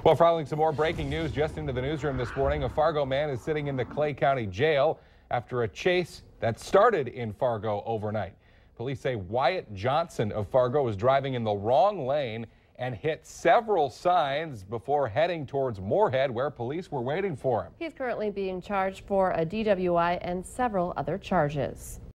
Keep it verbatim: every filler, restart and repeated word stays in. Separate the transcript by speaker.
Speaker 1: Well, following some more breaking news just into the newsroom this morning, a Fargo man is sitting in the Clay County Jail after a chase that started in Fargo overnight. Police say Wyatt Johnson of Fargo was driving in the wrong lane and hit several signs before heading towards Moorhead, where police were waiting for him.
Speaker 2: He's currently being charged for a D W I and several other charges.